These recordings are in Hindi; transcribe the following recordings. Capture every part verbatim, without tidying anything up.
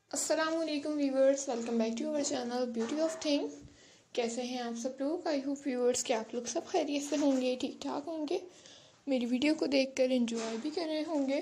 अस्सलामुअलैकुम viewers, welcome back to our channel beauty of thing. कैसे हैं आप सब लोग? आई होप व्यूवर्स कि आप लोग सब खैरियत से होंगे, ठीक ठाक होंगे, मेरी वीडियो को देखकर एंजॉय भी कर रहे होंगे।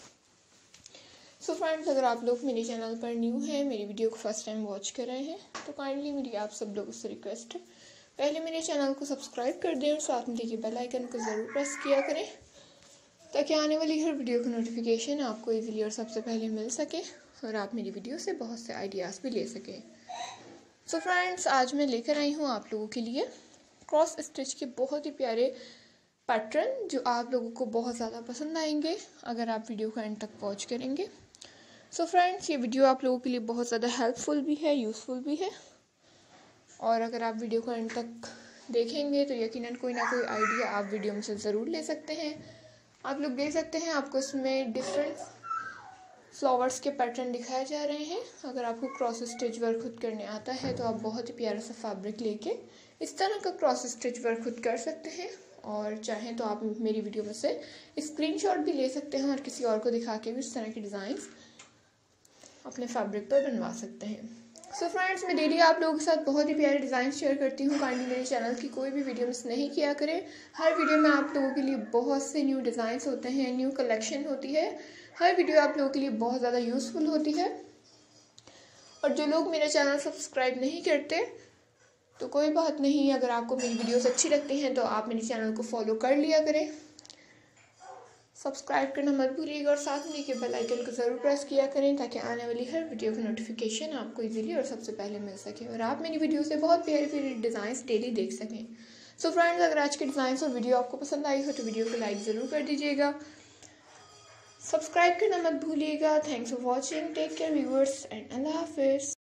सो so फ्रेंड्स, अगर आप लोग मेरे चैनल पर न्यू हैं, मेरी वीडियो को फर्स्ट टाइम वॉच कर रहे हैं, तो काइंडली मेरी आप सब लोगों से रिक्वेस्ट है, पहले मेरे चैनल को सब्सक्राइब कर दें और साथ में देखिए बेल आइकन को ज़रूर प्रेस किया करें ताकि आने वाली हर वीडियो की नोटिफिकेशन आपको इजीली और सबसे पहले मिल सके और आप मेरी वीडियो से बहुत से आइडियाज़ भी ले सकें। सो so फ्रेंड्स, आज मैं लेकर आई हूँ आप लोगों के लिए क्रॉस स्टिच के बहुत ही प्यारे पैटर्न जो आप लोगों को बहुत ज़्यादा पसंद आएंगे अगर आप वीडियो को एंड तक वॉच करेंगे। सो so फ्रेंड्स, ये वीडियो आप लोगों के लिए बहुत ज़्यादा हेल्पफुल भी है, यूज़फुल भी है, और अगर आप वीडियो को एंड तक देखेंगे तो यकीनन कोई ना कोई आइडिया आप वीडियो में से ज़रूर ले सकते हैं। आप लोग देख सकते हैं आपको इसमें डिफरेंट फ्लावर्स के पैटर्न दिखाए जा रहे हैं। अगर आपको क्रॉस स्टिच वर्क खुद करने आता है तो आप बहुत ही प्यारा सा फैब्रिक लेके इस तरह का क्रॉस स्टिच वर्क खुद कर सकते हैं, और चाहें तो आप मेरी वीडियो में से स्क्रीनशॉट भी ले सकते हैं और किसी और को दिखा के भी इस तरह के डिज़ाइंस अपने फैब्रिक पर बनवा सकते हैं। सो so फ्रेंड्स, मैं डेली आप लोगों के साथ बहुत ही प्यारे डिज़ाइन शेयर करती हूँ। काइंडली मेरे चैनल की कोई भी वीडियो मिस नहीं किया करें। हर वीडियो में आप लोगों के लिए बहुत से न्यू डिज़ाइंस होते हैं, न्यू कलेक्शन होती है। हर वीडियो आप लोगों के लिए बहुत ज़्यादा यूज़फुल होती है। और जो लोग मेरा चैनल सब्सक्राइब नहीं करते तो कोई बात नहीं, अगर आपको मेरी वीडियोस अच्छी लगती हैं तो आप मेरे चैनल को फॉलो कर लिया करें, सब्सक्राइब करना मत भूलिएगा और साथ में के बेल आइकन को ज़रूर प्रेस किया करें ताकि आने वाली हर वीडियो की नोटिफिकेशन आपको इजीली और सबसे पहले मिल सके और आप मेरी वीडियो से बहुत प्यारे प्यारे डिज़ाइंस डेली देख सकें। सो so फ्रेंड्स, अगर आज के डिज़ाइंस और वीडियो आपको पसंद आई हो तो वीडियो को लाइक ज़रूर कर दीजिएगा, सब्सक्राइब करना मत भूलिएगा। Thanks for watching, take care viewers and अल्लाह हाफिज़।